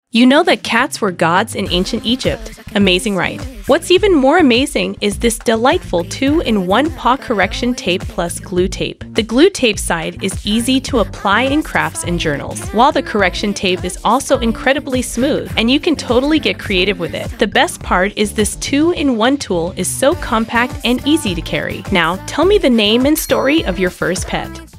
You know that cats were gods in ancient Egypt. Amazing, right? What's even more amazing is this delightful 2-in-1 paw correction tape plus glue tape. The glue tape side is easy to apply in crafts and journals, while the correction tape is also incredibly smooth, and you can totally get creative with it. The best part is this 2-in-1 tool is so compact and easy to carry. Now, tell me the name and story of your first pet.